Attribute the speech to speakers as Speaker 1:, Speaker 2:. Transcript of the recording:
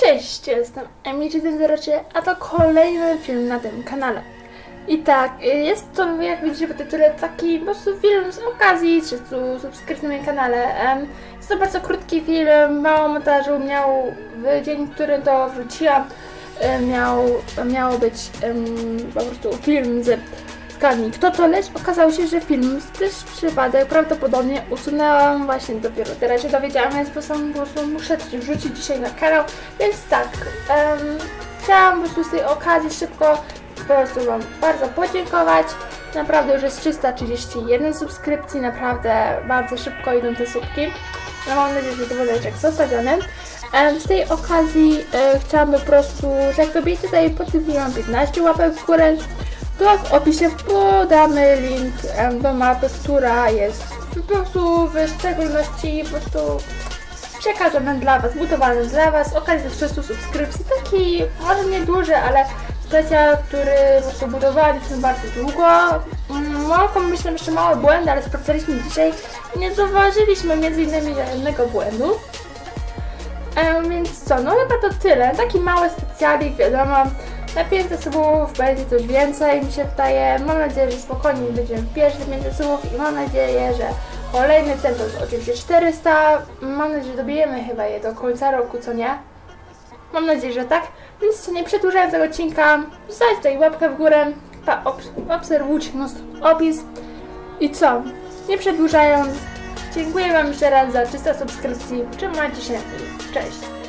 Speaker 1: Cześć, jestem Emi103, a to kolejny film na tym kanale. I tak, jest to, jak widzicie po tytule, taki po prostu film z okazji 300 subskrypcji na moim kanale. Jest to bardzo krótki film, mało montażu, miał w dzień, w którym to wrzuciłam, miało być po prostu film z zgadnij kto to, lecz okazało się, że film też przypadek prawdopodobnie usunęłam właśnie dopiero teraz się dowiedziałam, więc po prostu muszę wrzucić dzisiaj na kanał, więc tak, chciałam po prostu z tej okazji szybko po prostu Wam bardzo podziękować. Naprawdę już jest 331 subskrypcji, naprawdę bardzo szybko idą te słupki. No, mam nadzieję, że to będzie zostawiony. Z tej okazji chciałam po prostu, że jak robicie tutaj pod tym filmem 15 łapek w górę, to w opisie podamy link do mapy, która jest po prostu w szczególności po prostu przekazana dla Was, budowana dla Was, okazji 300 subskrypcji, taki może nie duży, ale specjal, który po prostu budowaliśmy bardzo długo. Mogą myślę jeszcze małe błędy, ale sprawdzaliśmy dzisiaj i nie zauważyliśmy między innymi żadnego błędu. Więc co, no chyba to tyle, taki mały specjalik, wiadomo. Na 500 subów będzie coś więcej, mi się wydaje. Mam nadzieję, że spokojnie będziemy w pierwszych 500 subów i mam nadzieję, że kolejny cel to jest oczywiście 400. Mam nadzieję, że dobijemy chyba je do końca roku, co nie? Mam nadzieję, że tak. Więc co, nie przedłużając tego odcinka, zostawcie tutaj łapkę w górę, obserwujcie opis. I co? Nie przedłużając, dziękuję Wam jeszcze raz za 300 subskrypcji. Trzymajcie się i cześć!